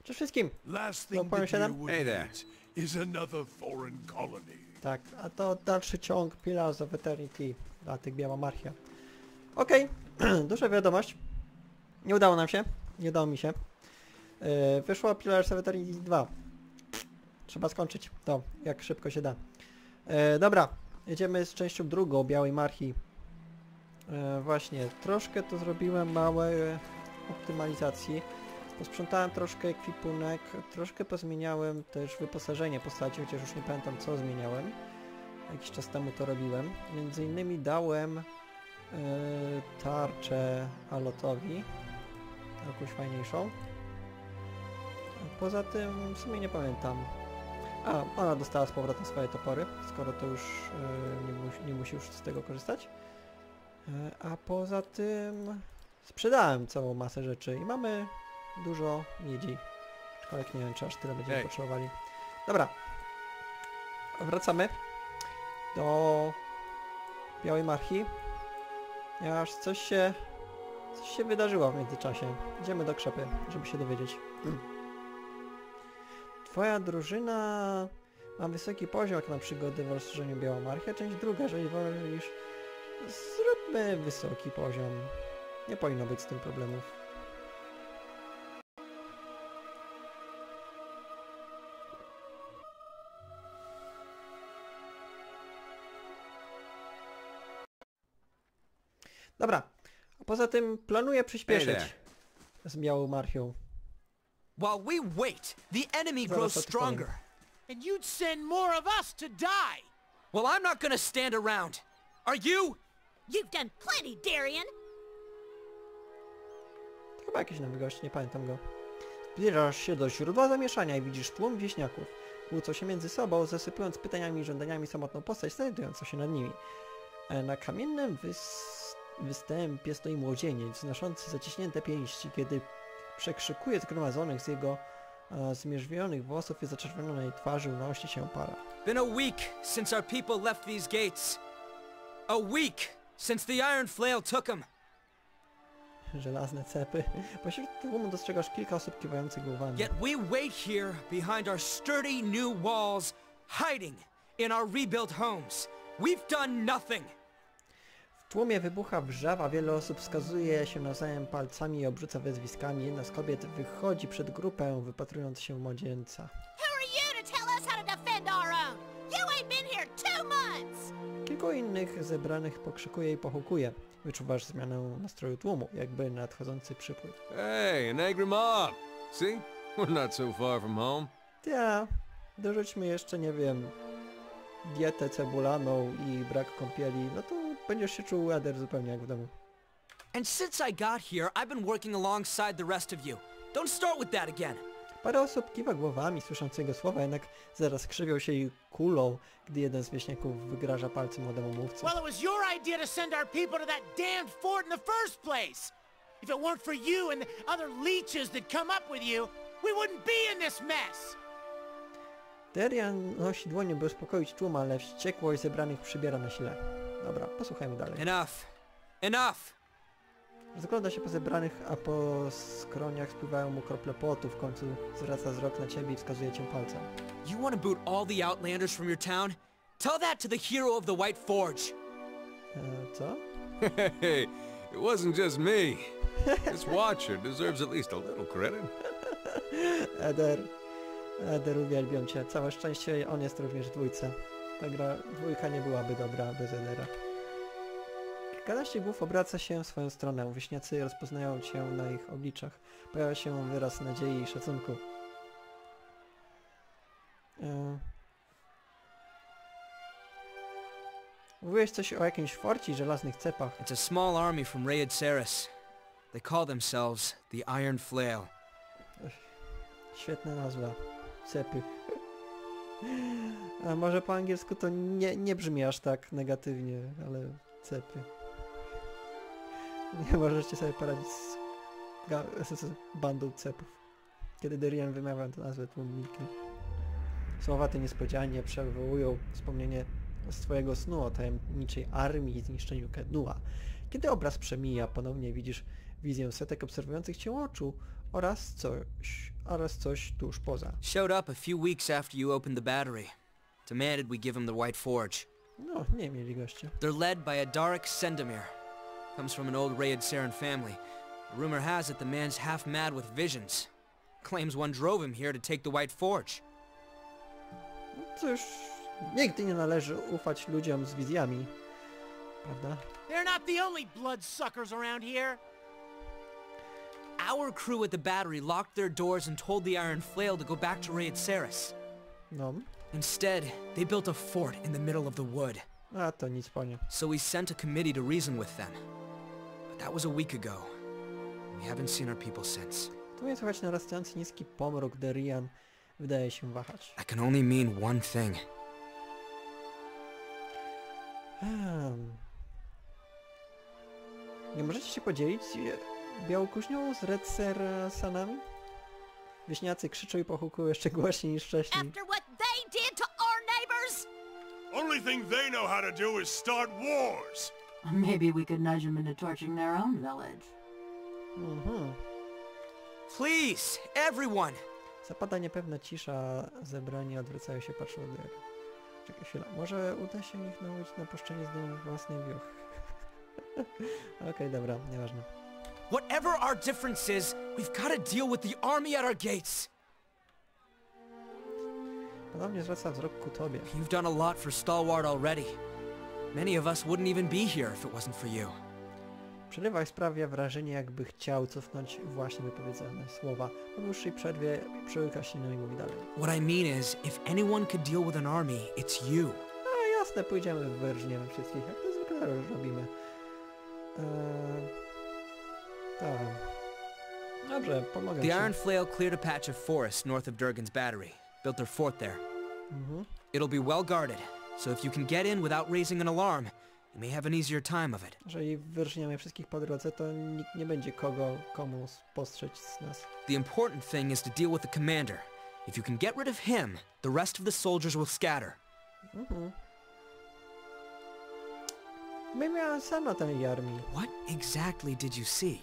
Cześć wszystkim! Last No, thing powiem the się deer nam? would Hey there. need is another foreign colony. Tak, a to dalszy ciąg Pillars of Eternity dla tych Białomarchia. Okej, duża wiadomość. Nie udało nam się. Nie udało mi się. Wyszło Pillars of Eternity 2. Trzeba skończyć to, jak szybko się da. Dobra, jedziemy z częścią drugą Białej Marchi. Właśnie, troszkę to zrobiłem małe optymalizacji. Posprzątałem troszkę ekwipunek, troszkę pozmieniałem też wyposażenie postaci, chociaż już nie pamiętam co zmieniałem. Jakiś czas temu to robiłem. Między innymi dałem tarczę Alotowi, jakąś fajniejszą. Poza tym w sumie nie pamiętam. A, ona dostała z powrotem swoje topory, skoro to już nie musi już z tego korzystać. A poza tym sprzedałem całą masę rzeczy i mamy dużo miedzi. Aczkolwiek nie wiem, czy aż tyle będziemy potrzebowali. Dobra. Wracamy do Białej Marchi. Aż coś się wydarzyło w międzyczasie. Idziemy do krzepy, żeby się dowiedzieć. Twoja drużyna ma wysoki poziom jak na przygody w rozszerzeniu Białomarchia. Część druga, jeżeli wolisz, zróbmy wysoki poziom. Nie powinno być z tym problemów. Dobra, a poza tym planuję przyspieszyć z Białą Marchią. While we wait, the enemy grows stronger. And you'd send more of us to die! Well, I'm not gonna stand around. Are you? You've done plenty, Darian! To chyba jakiś nowy gość, nie pamiętam go. Zbliżasz się do źródła zamieszania i widzisz tłum wieśniaków. Kłócą się między sobą, zasypując pytaniami i żądaniami samotną postać znajdującą się nad nimi. Na kamiennym występie stoi młodzieniec, znoszący zaciśnięte pięści, kiedy przekrzykuje zgromadzonych z jego zmierzwionych włosów i zaczerwononej twarzy unosi się para. Been a week since our people left these gates. A week since the Iron Flail took them. Żelazne cepy. Pośród tłumu dostrzegasz kilka osób kiwających głowami. Yet we wait here behind our sturdy new walls, hiding in our rebuilt homes. We've done nothing. W tłumie wybucha wrzawa, wiele osób wskazuje się nawzajem palcami i obrzuca wezwiskami. Jedna z kobiet wychodzi przed grupę, wypatrując się młodzieńca. Who are you to tell us how to defend our own? You ain't been here 2 months! Kilku innych zebranych pokrzykuje i pochukuje. Wyczuwasz zmianę nastroju tłumu, jakby nadchodzący przypływ. Hey, an angry mob. See? We're not so far from home. Ja, dorzućmy jeszcze, nie wiem, dietę cebulaną i brak kąpieli, no to będziesz się czuł Eder zupełnie jak w domu. And since I got here, I've been working alongside the rest of you. Don't start with that again. Parę osób kiwa głowami, słysząc jego słowa, jednak zaraz krzywią się i kulą, gdy jeden z wieśniaków wygraża palcem młodemu mówcy. Well, it was your idea to send our people to that damned fort in the first place! If it weren't for you and the other leeches that come up with you, we wouldn't be in this mess! Darian nosi dłonie, by uspokoić tłum, ale wściekłość zebranych przybiera na sile. Dobra, posłuchajmy dalej. Enough. Enough! Rozgląda się po zebranych, a po skroniach spływają mu krople potu. W końcu zwraca wzrok na ciebie i wskazuje cię palcem. You want to boot all the Outlanders from your town? Tell that to the hero of the White Forge. Co? Hey, it wasn't just me. This Watcher deserves at least a little credit. Eder, uwielbiam cię. Całe szczęście on jest również w dwójce. Ta dwójka nie byłaby dobra bez Edera. Kilkanaście głów obraca się w swoją stronę. Wieśniacy rozpoznają cię na ich obliczach. Pojawia się wyraz nadziei i szacunku. Mówiłeś coś o jakimś forcie i żelaznych cepach. It's a small army from Rayed Saris. They call themselves the Iron Flail. Świetna nazwa. Cepy. A może po angielsku to nie brzmi aż tak negatywnie, ale cepy. Nie możecie sobie poradzić z bandą cepów. Kiedy Darian wymawiał tę nazwę, tłum milknie. Słowa te niespodzianie przywołują wspomnienie z twojego snu o tajemniczej armii i zniszczeniu Kedua. Kiedy obraz przemija, ponownie widzisz wizję setek obserwujących cię oczu oraz coś oraz coś tuż poza. Showed up a few weeks after you opened the battery. Demanded we give him the White Forge. No, nie mieli goście. They're led by a Darek Sendamir. Comes from an old Rayed Saren family. The rumor has it the man's half mad with visions. Claims one drove him here to take the White Forge. No cóż, nigdy nie należy ufać ludziom z wizjami. Prawda? They're not the only bloodsuckers around here. Our crew at the battery locked their doors and told the Iron Flail to go back to Rayed Saris. No, Instead, they built a fort in the middle of the wood. a to nic po nie. So we sent a committee to reason with them. But that was a week ago. We haven't seen our people since. Tu nie słychać narastający niski pomruk, Derian wydaje się wahać. That can only mean one thing. Nie możecie się podzielić białokuźnią z Red Sanami? Wieśniacy krzyczą i pochukują jeszcze głośniej niż wcześniej. After what they did to our neighbors? Only thing they know how to do is start wars. Maybe we could nudge them into torching their own village. Please, everyone! Zapada niepewna cisza, zebrani odwracają się, patrzą od Derian. Czekaj chwilę, może uda się ich nauczyć na puszczenie z domu własnych wioch. Okej, dobra, nieważne. Whatever our difference is, we've got to deal with the army at our gates. Ponownie zwraca wzrok ku tobie. You've done a lot for Stalwart already. Many of us wouldn't even be here if it wasn't for you. Przerywach sprawia wrażenie, jakby chciał cofnąć właśnie wypowiedziane słowa. Po dłuższej przerwie przełyka się i mówi dalej. What I mean is, if anyone could deal with an army, it's you. No jasne, pójdziemy, wyrżniemy wszystkich, jak to zwykle robimy. Tak. Dobrze, pomogę The ci. Iron Flail cleared a patch of forest north of Durgan's battery, built their fort there. It'll be well guarded, so if you can get in without raising an alarm, you may have an easier time of it. Jeżeli wyrżniemy wszystkich po drodze, to nikt nie będzie komu postrzec z nas. The important thing is to deal with the commander. If you can get rid of him, the rest of the soldiers will scatter. My miałem sama tej armii. What exactly did you see?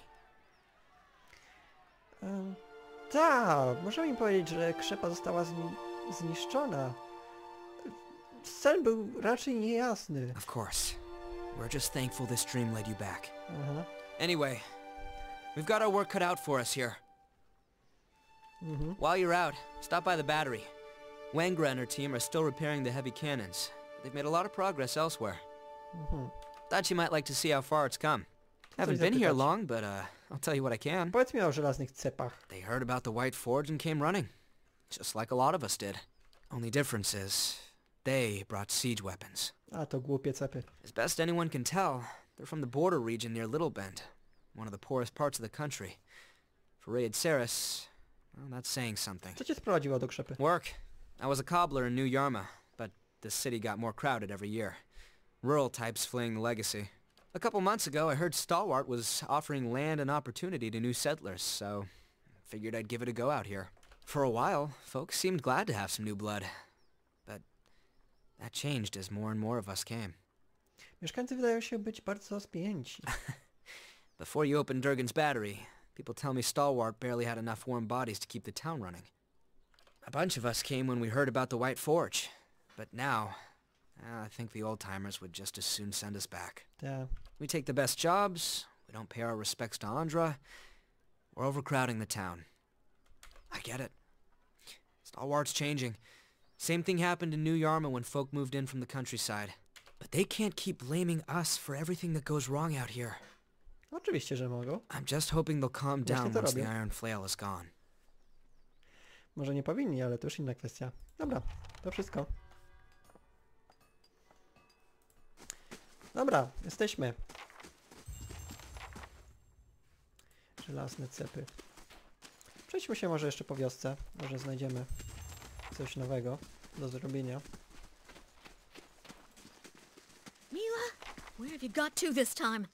Tak, możemy im powiedzieć, że krzepa została zniszczona. Cel był raczej niejasny. Of course. We're just thankful this dream led you back. Aha. Anyway, we've got our work cut out for us here. While you're out, stop by the battery. Wengra and her team are still repairing the heavy cannons. They've made a lot of progress elsewhere. Thought you might like to see how far it's come. Haven't been here long, but I'll tell you what I can. Powiedz mi o żelaznych cepach. They heard about the White Forge and came running. Just like a lot of us did. Only difference is, they brought siege weapons. A, to głupie cepy. As best anyone can tell, they're from the border region near Little Bend, one of the poorest parts of the country. For Rayed Saris, well, that's saying something. Co cię sprowadziło do krzepy? Work. I was a cobbler in New Yarma, but the city got more crowded every year. Rural types fleeing the legacy. A couple months ago, I heard Stalwart was offering land and opportunity to new settlers, so figured I'd give it a go out here. For a while, folks seemed glad to have some new blood, but that changed as more and more of us came. Mieszkańcy wydają się być bardzo spięci. Before you opened Durgan's battery, people tell me Stalwart barely had enough warm bodies to keep the town running. A bunch of us came when we heard about the White Forge, but now, I think the old-timers would just as soon send us back. Tak. We take the best jobs, we don't pay our respects to Andra, we're overcrowding the town. I get it. Stalwart's changing. Same thing happened in New Yarma when folk moved in from the countryside. But they can't keep blaming us for everything that goes wrong out here. Oczywiście, że mogą. I'm just hoping they'll calm Właśnie down to once the robię. Iron Flail is gone. Może nie powinni, ale to już inna kwestia. Dobra, to wszystko. Dobra, jesteśmy. Żelazne cepy. Przejdźmy się może jeszcze po wiosce. Może znajdziemy coś nowego do zrobienia. Mila, where have you got to this time?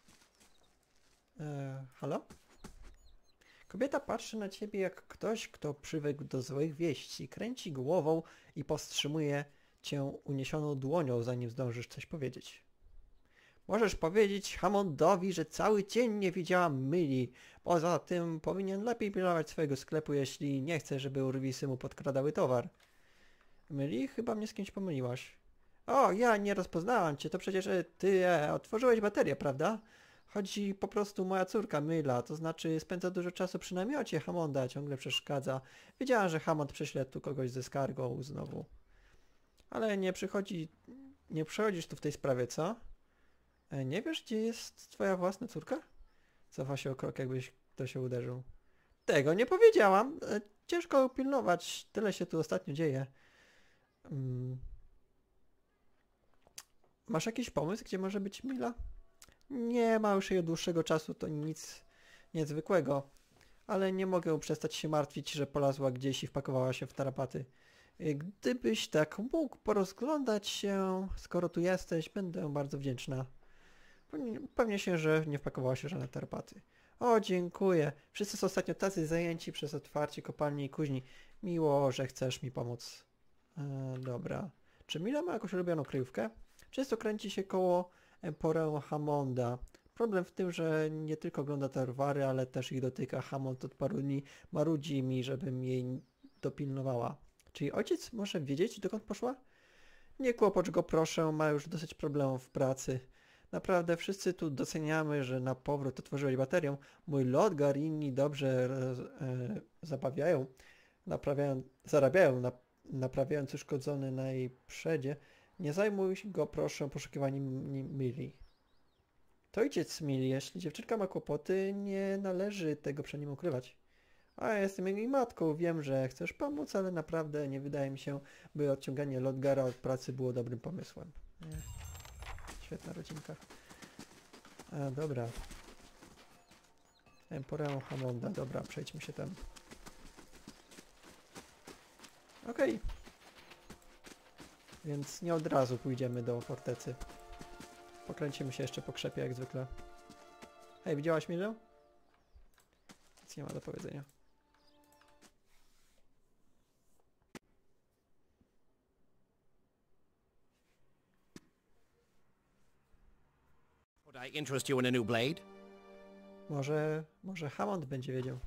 Halo? Kobieta patrzy na ciebie jak ktoś, kto przywykł do złych wieści. Kręci głową i powstrzymuje cię uniesioną dłonią, zanim zdążysz coś powiedzieć. Możesz powiedzieć Hammondowi, że cały dzień nie widziałam myli. Poza tym powinien lepiej pilnować swojego sklepu, jeśli nie chce, żeby urwisy mu podkradały towar. Myli? Chyba mnie z kimś pomyliłaś. O, ja nie rozpoznałam cię, to przecież ty otworzyłeś baterię, prawda? Chodzi po prostu moja córka Myla, to znaczy spędza dużo czasu przy namiocie Hammonda, ciągle przeszkadza. Wiedziałam, że Hammond prześle tu kogoś ze skargą znowu. Ale nie przychodzisz tu w tej sprawie, co? Nie wiesz, gdzie jest twoja własna córka? Cofa się o krok, jakbyś ktoś się uderzył. Tego nie powiedziałam. Ciężko pilnować, tyle się tu ostatnio dzieje. Masz jakiś pomysł, gdzie może być Mila? Nie ma już jej od dłuższego czasu, to nic niezwykłego. Ale nie mogę przestać się martwić, że polazła gdzieś i wpakowała się w tarapaty. Gdybyś tak mógł porozglądać się, skoro tu jesteś, będę bardzo wdzięczna. Upewnię się, że nie wpakowała się żadne tarapaty. O, dziękuję. Wszyscy są ostatnio tacy zajęci przez otwarcie kopalni i kuźni. Miło, że chcesz mi pomóc. Dobra. Czy Mila ma jakąś ulubioną kryjówkę? Często kręci się koło Emporę Hammonda. Problem w tym, że nie tylko ogląda te rwary, ale też ich dotyka. Hammond od paru dni marudzi mi, żebym jej dopilnowała. Czyli ojciec może wiedzieć, dokąd poszła? Nie kłopocz go proszę, ma już dosyć problemów w pracy. Naprawdę wszyscy tu doceniamy, że na powrót otworzyłeś baterię. Mój Lodgar i inni dobrze zarabiają, naprawiając uszkodzony na jej przedzie. Nie zajmuj go proszę poszukiwaniem Mili. To ojciec Mili, jeśli dziewczynka ma kłopoty, nie należy tego przed nim ukrywać. A ja jestem jej matką, wiem, że chcesz pomóc, ale naprawdę nie wydaje mi się, by odciąganie Lodgara od pracy było dobrym pomysłem. Świetna rodzinka. Dobra. Emporę Hammonda, dobra, przejdźmy się tam. Okej. Więc nie od razu pójdziemy do fortecy. Pokręcimy się jeszcze po krzepie jak zwykle. Hej, widziałaś Milę? Nic nie ma do powiedzenia. Would I interest you in a new blade? Może Hammond będzie wiedział.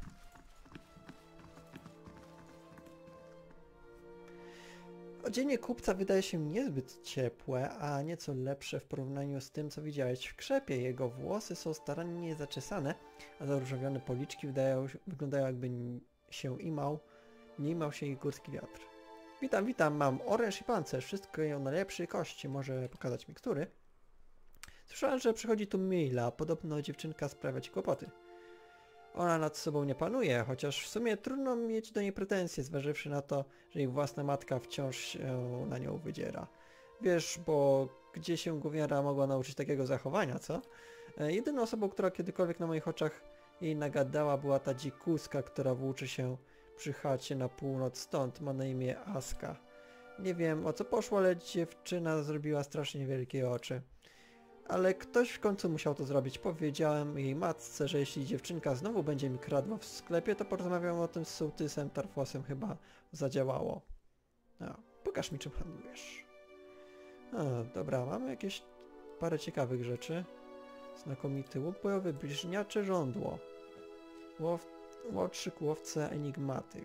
Odzienie kupca wydaje się niezbyt ciepłe, a nieco lepsze w porównaniu z tym, co widziałeś w krzepie. Jego włosy są starannie zaczesane, a zaróżowione policzki wyglądają jakby nie imał się ich górski wiatr. Witam, mam oręż i pancerz, wszystko o najlepszej kości, może pokazać mikstury. Słyszałem, że przychodzi tu Mila, podobno dziewczynka sprawia ci kłopoty. Ona nad sobą nie panuje, chociaż w sumie trudno mieć do niej pretensje, zważywszy na to, że jej własna matka wciąż się na nią wydziera. Wiesz, bo gdzie się gówniara mogła nauczyć takiego zachowania, co? Jedyną osobą, która kiedykolwiek na moich oczach jej nagadała, była ta dzikuska, która włóczy się przy chacie na północ stąd, ma na imię Aska. Nie wiem o co poszło, ale dziewczyna zrobiła strasznie wielkie oczy. Ale ktoś w końcu musiał to zrobić. Powiedziałem jej matce, że jeśli dziewczynka znowu będzie mi kradła w sklepie, to porozmawiam o tym z sołtysem Tarfosem. Chyba zadziałało. No, pokaż mi, czym handlujesz. Dobra, mamy jakieś parę ciekawych rzeczy. Znakomity łuk bojowy, bliźniacze żądło. Łotrzyk, łowca, enigmatyk.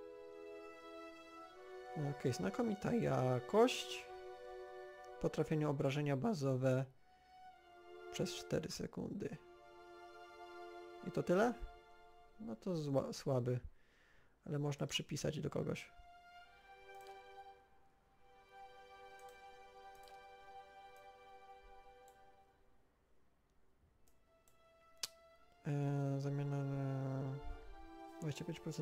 Okej, znakomita jakość. Potrafienie obrażenia bazowe przez 4 sekundy. I to tyle? No to słaby. Ale można przypisać do kogoś. Zamiana na 25%.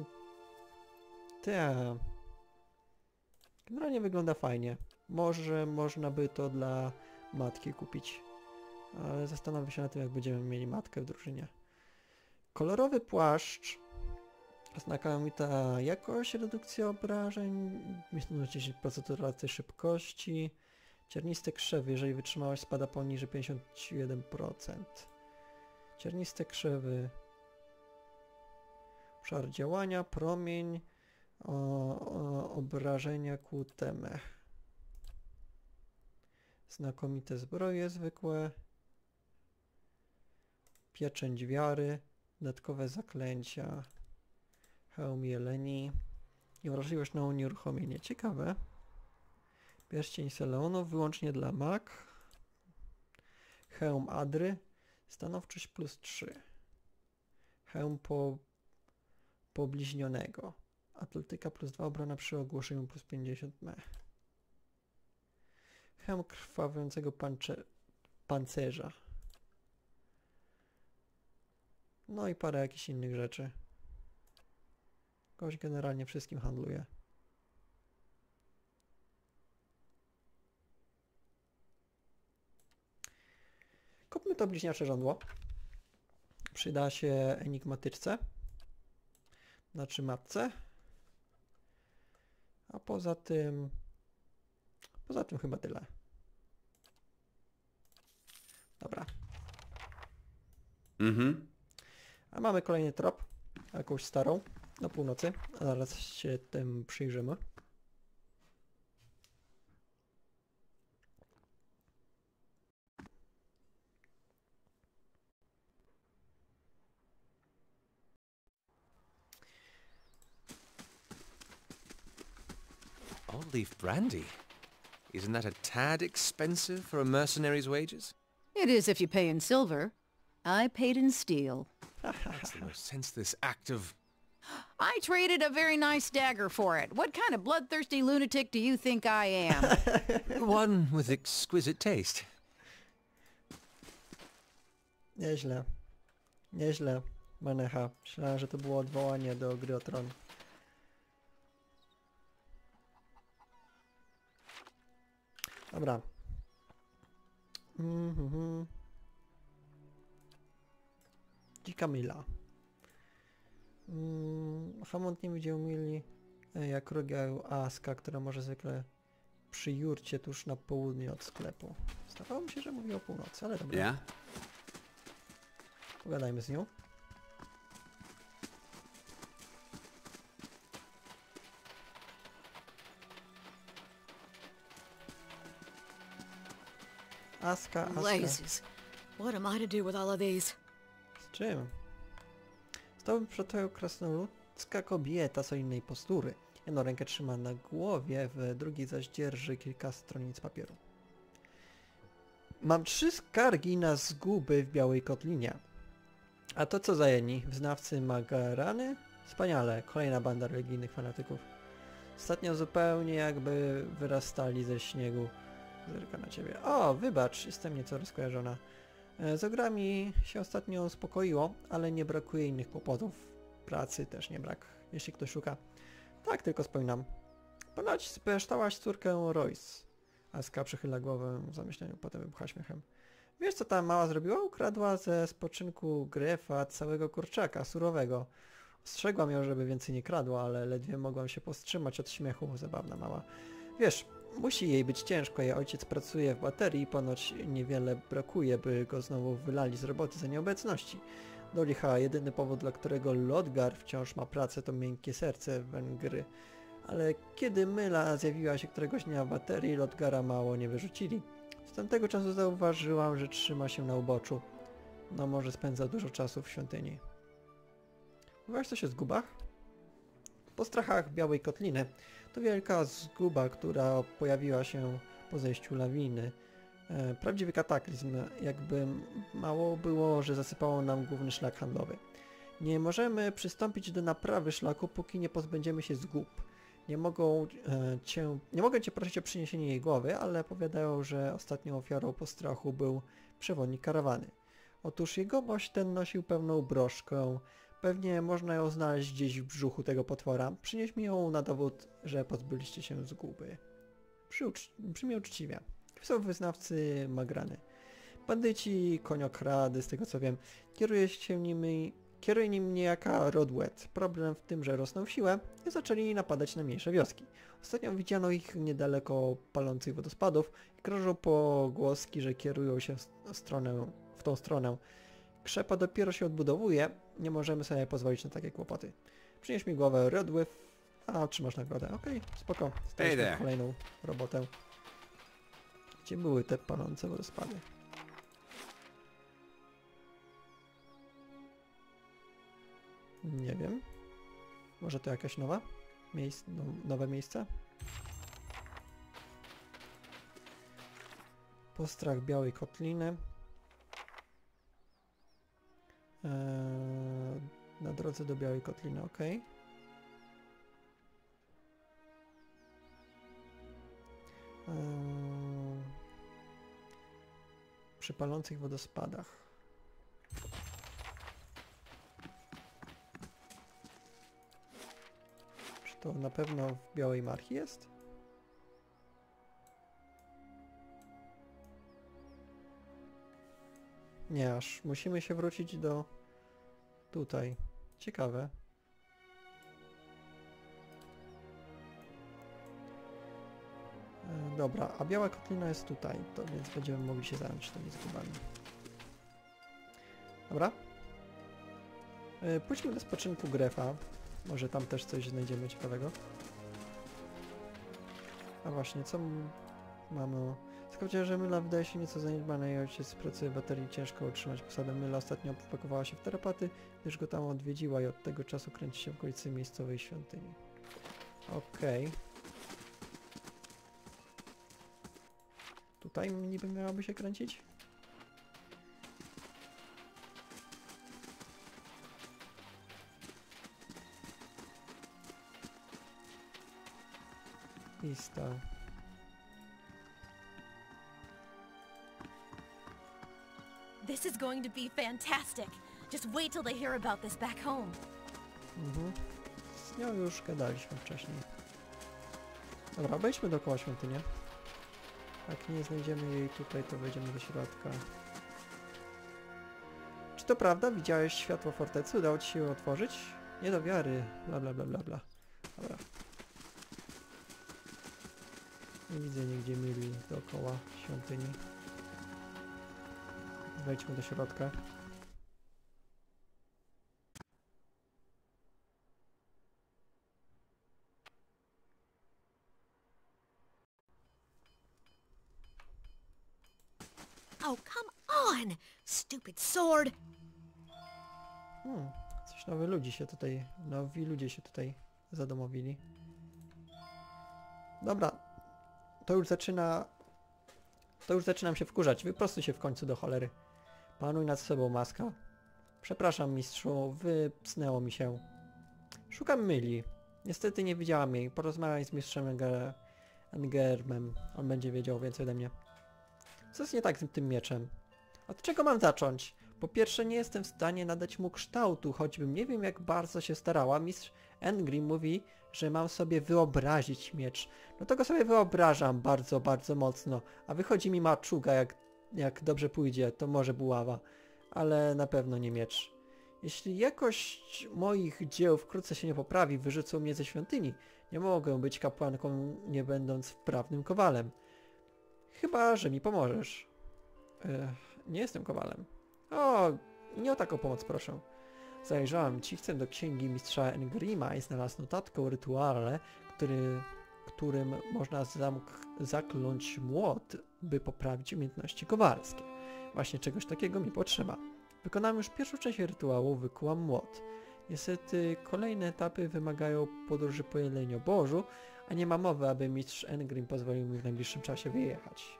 Generalnie wygląda fajnie. Może można by to dla matki kupić. Ale zastanowię się na tym, jak będziemy mieli matkę w drużynie. Kolorowy płaszcz. Znakomita jakość, redukcja obrażeń. 10% racji szybkości. Cierniste krzewy, jeżeli wytrzymałość spada poniżej 51%. Cierniste krzewy. Obszar działania, promień, obrażenia kłuteme. Znakomite zbroje zwykłe. Pieczęć wiary, dodatkowe zaklęcia, hełm jeleni i wrażliwość na unieruchomienie. Ciekawe. Pierścień Seleonu wyłącznie dla mag. Hełm Adry, stanowczość +3. Hełm pobliźnionego. Atletyka +2, obrona przy ogłoszeniu +50 me. Hełm krwawiącego pancerza. No i parę jakichś innych rzeczy. Gość generalnie wszystkim handluje. Kupmy to bliźniacze żądło. Przyda się enigmatyczce. Znaczy matce. A poza tym chyba tyle. Dobra. A mamy kolejny trop. Jakąś starą. Na północy. A zaraz się tym przyjrzymy. Old leaf brandy? Isn't that a tad expensive for a mercenary's wages? It is if you pay in silver. I paid in steel. That's the most senseless act of... I traded a very nice dagger for it. What kind of bloodthirsty lunatic do you think I am? One with exquisite taste. Nieźle. Nieźle, Manecha. Myślałem, że to było odwołanie do Gry o Tron. Dobra. Dzika Mila. Hammond nie widział Mili jak rodzaju Aska, która może zwykle przy jurcie tuż na południe od sklepu. Zdawało mi się, że mówi o północy, ale dobra. Yeah? Pogadajmy z nią. Aska. Blazes. What am I to do with all of these? Z czym? Stałbym przed tobą krasnoludzka kobieta z innej postury. Jedną rękę trzyma na głowie, w drugiej zaś dzierży kilka stronic papieru. Mam 3 skargi na zguby w Białej Kotlinie. A to co za jedni? Wyznawcy Magarany? Wspaniale, kolejna banda religijnych fanatyków. Ostatnio zupełnie jakby wyrastali ze śniegu. Zerka na ciebie. O, wybacz, jestem nieco rozkojarzona. Z ogrami się ostatnio uspokoiło, ale nie brakuje innych kłopotów. Pracy też nie brak, jeśli ktoś szuka. Tak, tylko wspominam. Ponoć speształaś córkę Royce. Aska przychyla głowę w zamyśleniu, potem wybucha śmiechem. Wiesz co ta mała zrobiła? Ukradła ze spoczynku Grefa całego kurczaka, surowego. Ostrzegłam ją, żeby więcej nie kradła, ale ledwie mogłam się powstrzymać od śmiechu, zabawna mała. Wiesz, musi jej być ciężko, jej ojciec pracuje w baterii i ponoć niewiele brakuje, by go znowu wylali z roboty za nieobecności. Do licha, jedyny powód, dla którego Lodgar wciąż ma pracę, to miękkie serce Węgry. Ale kiedy Myla zjawiła się któregoś dnia w baterii, Lodgara mało nie wyrzucili. Z tamtego czasu zauważyłam, że trzyma się na uboczu. No może spędza dużo czasu w świątyni. Mówiłaś coś o zgubach? Po strachach Białej Kotliny to wielka zguba, która pojawiła się po zejściu lawiny. Prawdziwy kataklizm, jakby mało było, że zasypało nam główny szlak handlowy. Nie możemy przystąpić do naprawy szlaku, póki nie pozbędziemy się zgub. Nie mogę cię prosić o przyniesienie jej głowy, ale powiadają, że ostatnią ofiarą postrachu był przewodnik karawany. Otóż jegomość ten nosił pewną broszkę. Pewnie można ją znaleźć gdzieś w brzuchu tego potwora. Przynieś mi ją na dowód, że pozbyliście się zguby. Brzmi uczciwie. Są wyznawcy Magrany. Bandyci, koniokrady, z tego co wiem, kieruje nim niejaka Rodwet. Problem w tym, że rosną w siłę i zaczęli napadać na mniejsze wioski. Ostatnio widziano ich niedaleko palących wodospadów i krążą pogłoski, że kierują się w tą stronę. Krzepa dopiero się odbudowuje, nie możemy sobie pozwolić na takie kłopoty. Przynieś mi głowę Rodwet, a otrzymasz nagrodę. Okej, spoko. Staliśmy kolejną robotę. Gdzie były te palące wodospady? Nie wiem. Może to jakaś nowe miejsce? Postrach Białej Kotliny. Na drodze do Białej Kotliny, ok. Przy palących wodospadach. Czy to na pewno w Białej Marchi jest? Nie, aż musimy się wrócić do tutaj. Ciekawe. Dobra, a Biała Kotlina jest tutaj, to więc będziemy mogli się zająć tymi zgubami. Dobra. Pójdźmy do spoczynku Grefa. Może tam też coś znajdziemy ciekawego. A właśnie, co mamy? Skąd że Myla wydaje się nieco zaniedbana i ojciec z pracy baterii ciężko utrzymać posadę. Myla ostatnio wpakowała się w tarapaty, gdyż go tam odwiedziła i od tego czasu kręci się w okolicy miejscowej świątyni. Okej. Tutaj niby miałaby się kręcić? Lista. This is going to be fantastic. Just wait till they hear about this back home. Z nią już gadaliśmy wcześniej. Dobra, obejdźmy dookoła świątynię. Jak nie znajdziemy jej tutaj, to wejdziemy do środka. Czy to prawda? Widziałeś światło fortecy? Udało ci się ją otworzyć? Nie do wiary. Bla bla bla bla bla. Dobra. Nie widzę nigdzie Myli dookoła świątyni. Wejdźmy do środka. Oh, come on! Stupid sword! Coś nowi ludzie się tutaj zadomowili. Dobra. To już zaczynam się wkurzać. Wyprostuj się w końcu do cholery. Panuj nad sobą, Maska. Przepraszam, mistrzu, wypsnęło mi się. Szukam Myli. Niestety nie widziałam jej. Porozmawiaj z mistrzem Engermem. On będzie wiedział więcej ode mnie. Co jest nie tak z tym mieczem? Od czego mam zacząć? Po pierwsze, nie jestem w stanie nadać mu kształtu, choćbym nie wiem jak bardzo się starała. Mistrz Engrim mówi, że mam sobie wyobrazić miecz. No to go sobie wyobrażam bardzo, bardzo mocno. A wychodzi mi maczuga, jak dobrze pójdzie, to może buława. Ale na pewno nie miecz. Jeśli jakość moich dzieł wkrótce się nie poprawi, wyrzucą mnie ze świątyni. Nie mogę być kapłanką, nie będąc wprawnym kowalem. Chyba, że mi pomożesz. Nie jestem kowalem. O, nie o taką pomoc proszę. Zajrzałem cichcem do księgi mistrza Engrima i znalazł notatkę o rytuale, którym można zakląć młot, by poprawić umiejętności kowalskie. Właśnie czegoś takiego mi potrzeba. Wykonałem już pierwszą część rytuału, wykułam młot. Niestety kolejne etapy wymagają podróży po Jelenobożu, a nie ma mowy, aby mistrz Engrim pozwolił mi w najbliższym czasie wyjechać.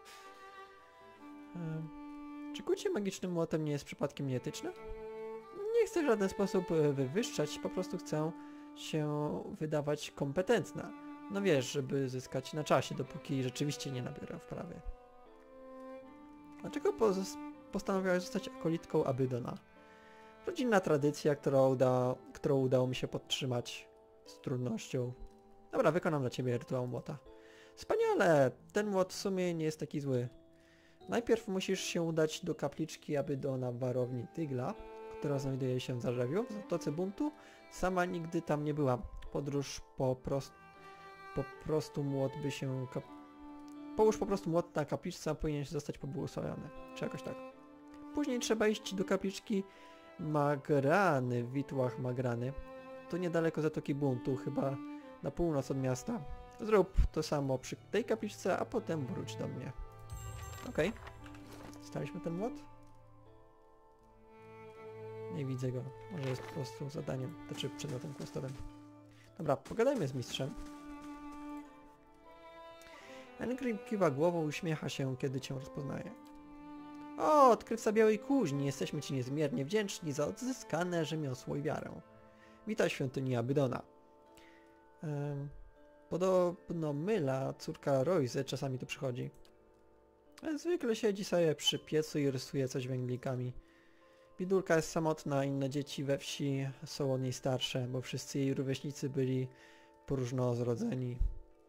Czy kucie magicznym młotem nie jest przypadkiem nieetyczne? Nie chcę w żaden sposób wywyższać, po prostu chcę się wydawać kompetentna. No wiesz, żeby zyskać na czasie, dopóki rzeczywiście nie nabiorę wprawy. Dlaczego postanowiłaś zostać akolitką Abydona? Rodzinna tradycja, którą udało mi się podtrzymać z trudnością. Dobra, wykonam dla ciebie rytuał młota. Wspaniale! Ten młot w sumie nie jest taki zły. Najpierw musisz się udać do kapliczki Abydona w warowni Tygla, która znajduje się w Zarzewiu, w Zatoce Buntu. Sama nigdy tam nie byłam. Podróż po prostu młot by się... Połóż po prostu młot na kapliczce, a powinien zostać pobłogosławiony. Czy jakoś tak. Później trzeba iść do kapliczki Magrany w Witłach Magrany. To niedaleko Zatoki Buntu, chyba na północ od miasta. Zrób to samo przy tej kapliczce, a potem wróć do mnie. Okej. Dostaliśmy ten młot? Nie widzę go. Może jest po prostu zadaniem, znaczy przedmiotem questowym. Dobra, pogadajmy z mistrzem. Engrim kiwa głową i uśmiecha się, kiedy cię rozpoznaje. O, odkrywca Białej Kuźni, jesteśmy ci niezmiernie wdzięczni za odzyskane rzemiosło i wiarę. Witaj w świątyni Abydona. Podobno Myla, córka Royce, czasami tu przychodzi. Zwykle siedzi sobie przy piecu i rysuje coś węglikami. Bidulka jest samotna, inne dzieci we wsi są od niej starsze, bo wszyscy jej rówieśnicy byli próżno zrodzeni.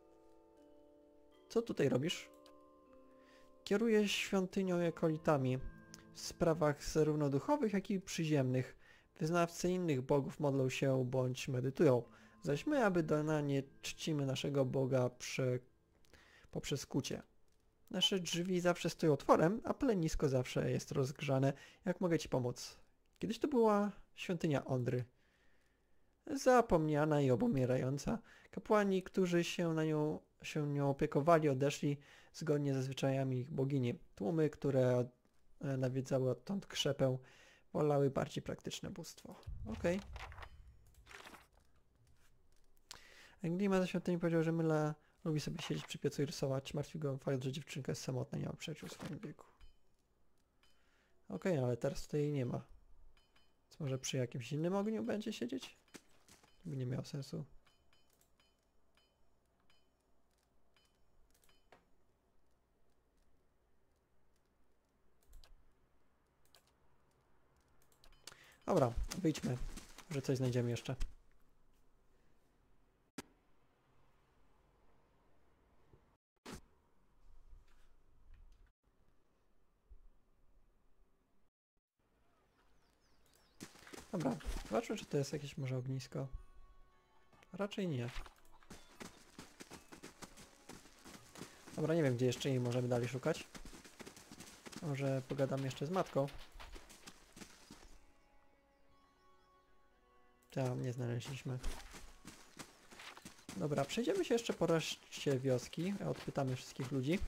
Co tutaj robisz? Kieruję świątynią i akolitami w sprawach zarówno duchowych, jak i przyziemnych. Wyznawcy innych bogów modlą się bądź medytują, zaś my, Abydonanie, czcimy naszego Boga poprzez kucie. Nasze drzwi zawsze stoją otworem, a plenisko zawsze jest rozgrzane. Jak mogę ci pomóc? Kiedyś to była świątynia Ondry. Zapomniana i obumierająca. Kapłani, którzy się nią opiekowali, odeszli zgodnie ze zwyczajami ich bogini. Tłumy, które nawiedzały odtąd krzepę, wolały bardziej praktyczne bóstwo. Okej. Englima ze świątyni powiedział, że Myla lubi sobie siedzieć przy piecu i rysować. Martwi go fakt, że dziewczynka jest samotna, nie ma przyjaciół w swoim wieku. Okej, ale teraz tutaj jej nie ma. Więc może przy jakimś innym ogniu będzie siedzieć? To by nie miało sensu. Dobra, wyjdźmy. Może coś znajdziemy jeszcze. Dobra, zobaczmy, czy to jest jakieś może ognisko. Raczej nie. Dobra, nie wiem, gdzie jeszcze jej możemy dalej szukać. Może pogadam jeszcze z matką. Tam nie znaleźliśmy. Dobra, przejdziemy się jeszcze po reszcie wioski. Odpytamy wszystkich ludzi.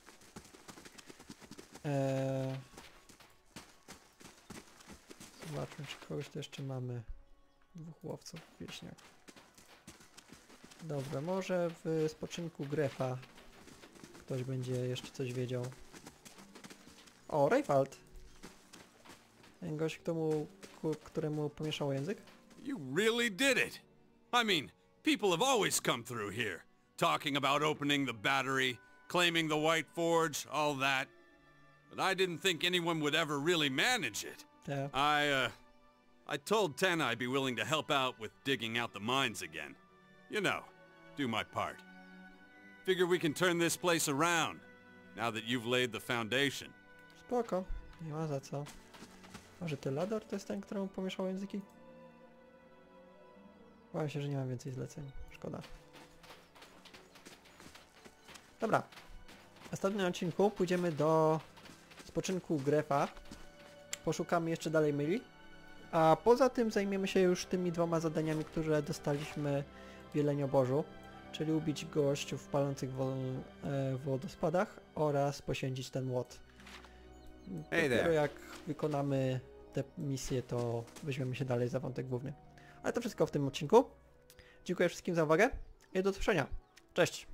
Zobaczmy, czy kogoś tu jeszcze mamy. 2 łowców wieśniak. Dobra, może w spoczynku Grefa ktoś będzie jeszcze coś wiedział. O, Rayfald! Ten gość, któremu pomieszało język? You really did it! I mean, people have always come through here, talking about opening the battery, claiming the White Forge, all that. But I didn't think anyone would ever really manage it. Yeah. I told Ten I'd be willing to help out with digging out the mines again. You know, do my part. Figure we can turn this place around, now that you've laid the foundation. Spoko, nie ma za co. Może Tylador to jest ten, któremu pomieszało języki? Bałem się, że nie mam więcej zleceń. Szkoda. Dobra. W następnym odcinku pójdziemy do spoczynku Grefa. Poszukamy jeszcze dalej Myli. A poza tym zajmiemy się już tymi 2 zadaniami, które dostaliśmy w Jelenioborzu. Czyli ubić gościów w palących wodospadach oraz poświęcić ten młot. Dopiero jak wykonamy te misje, to weźmiemy się dalej za wątek główny. Ale to wszystko w tym odcinku. Dziękuję wszystkim za uwagę i do usłyszenia. Cześć!